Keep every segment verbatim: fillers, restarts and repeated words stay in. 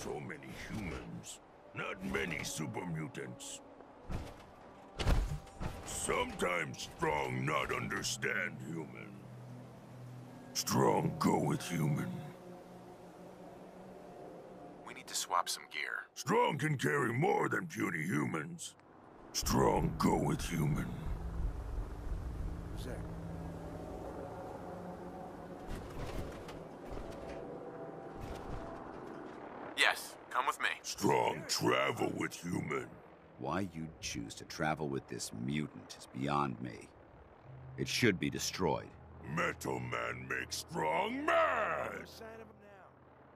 So many humans, not many super mutants. Sometimes Strong not understand human. Strong go with human. We need to swap some gear. Strong can carry more than puny humans. Strong go with human. Zach. Yes, come with me. Strong travel with human. Why you'd choose to travel with this mutant is beyond me. It should be destroyed. Metal Man makes Strong mad! Sign of him now.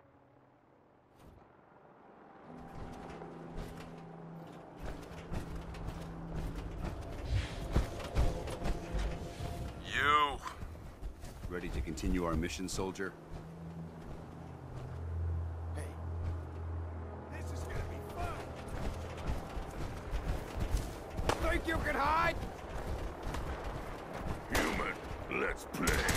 You! Ready to continue our mission, soldier? Hey. This is gonna be fun! Think you can hide? Human, let's play.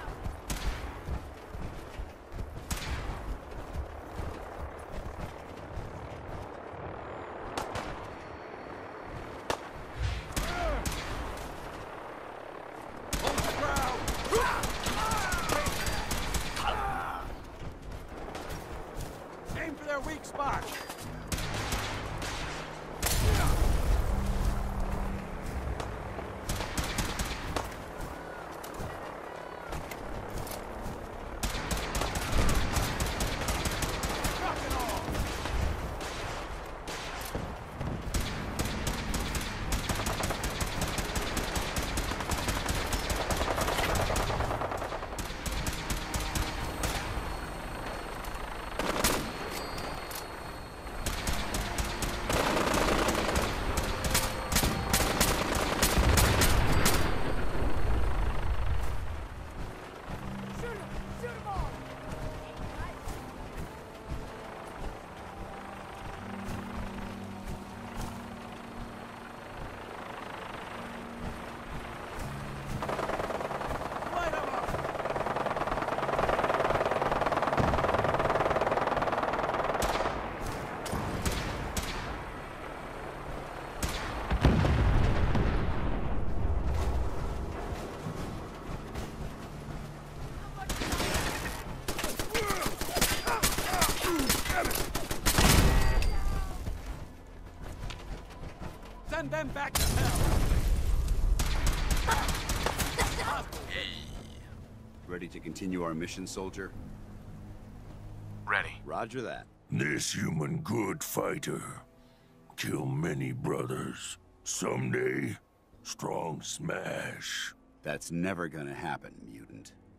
Hold the ground! Aim for their weak spot! Send them back to hell! Ready to continue our mission, soldier? Ready. Roger that. This human good fighter. Kill many brothers. Someday, Strong smash. That's never gonna happen, mutant.